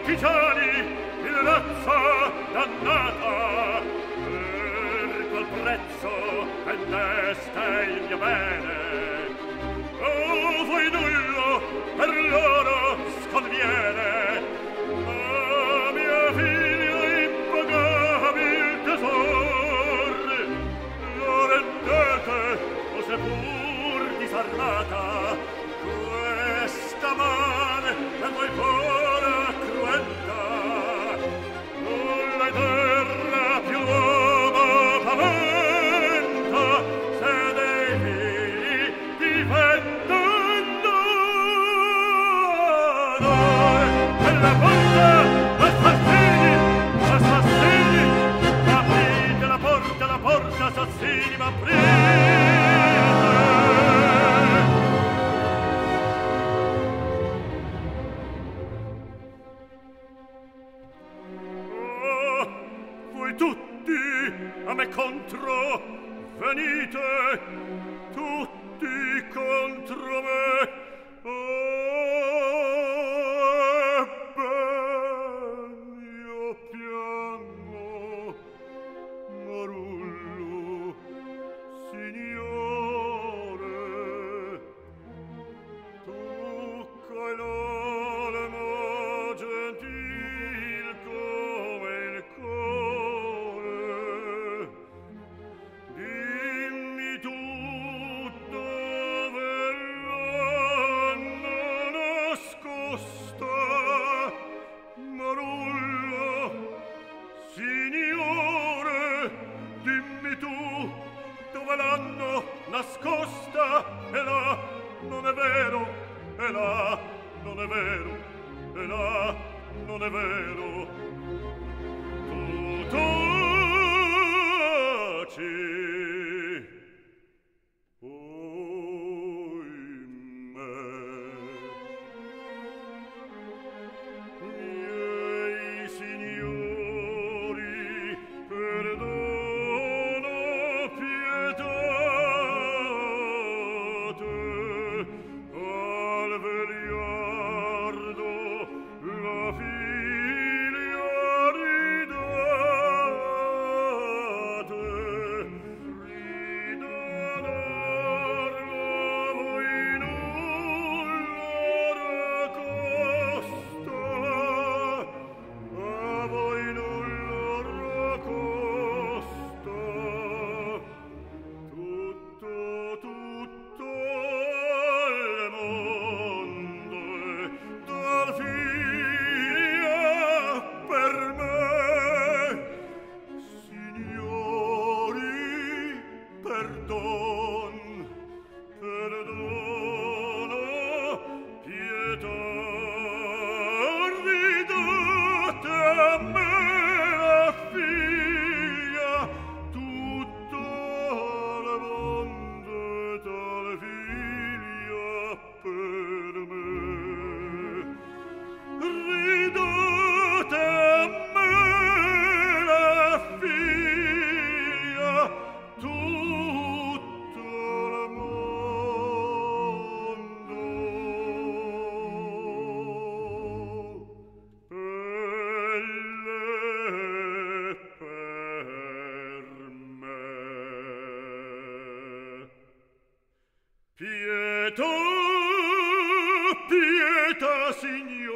partigiani, il razza dannata, per qual prezzo vendeste il mio bene? Oh, voi nullo per loro sconviene, ma mia figlia impagabil tesor, lo rendete o seppur disarmata, questa man è voi fora cruenta, nulla terra più l'uomo paventa, se dei figli difendono noi. E la porta, assassini, aprite la porta, assassini, ma aprite. Tutti a me contro venite, tutti contro me. Ben io piango, Marullo, signore, tu c'hai l'anima gentil come il cuore. Dimmi tutto, dove l'hanno nascosta, Marullo, signore, dimmi tu dove l'hanno nascosta. E là non è vero, e là non è vero, e là non è vero. Tu taci, miei signori, perdono, pietate, al vegliardo la figlia ridate, ridadarla voi nulla raccosta, a voi nulla raccosta. Tutto il mondo è dal figlia per me. Signori, perdono, pietà, ridate a me la figlia, tutto il mondo è tal figlia per me. Ridate a me la figlia, tutto il mondo elle per me. Pietà, pietà, signore,